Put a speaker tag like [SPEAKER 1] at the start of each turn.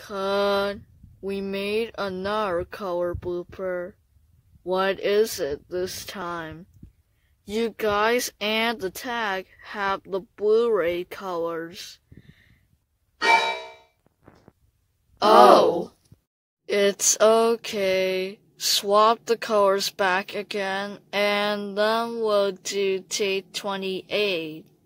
[SPEAKER 1] Cut. We made another color blooper. What is it this time? You guys and the tag have the Blu-ray colors. Oh! It's okay. Swap the colors back again and then we'll do take 28.